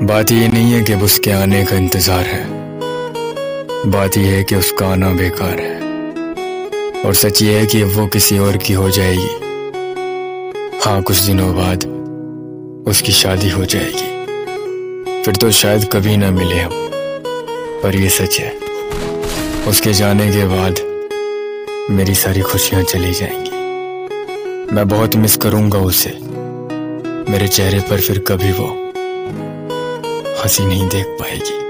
बात ये नहीं है कि अब उसके आने का इंतजार है, बात यह है कि उसका आना बेकार है। और सच ये है कि अब वो किसी और की हो जाएगी। हाँ, कुछ दिनों बाद उसकी शादी हो जाएगी, फिर तो शायद कभी ना मिले हम। पर ये सच है, उसके जाने के बाद मेरी सारी खुशियां चली जाएंगी। मैं बहुत मिस करूंगा उसे। मेरे चेहरे पर फिर कभी वो हंसी नहीं देख पाएगी।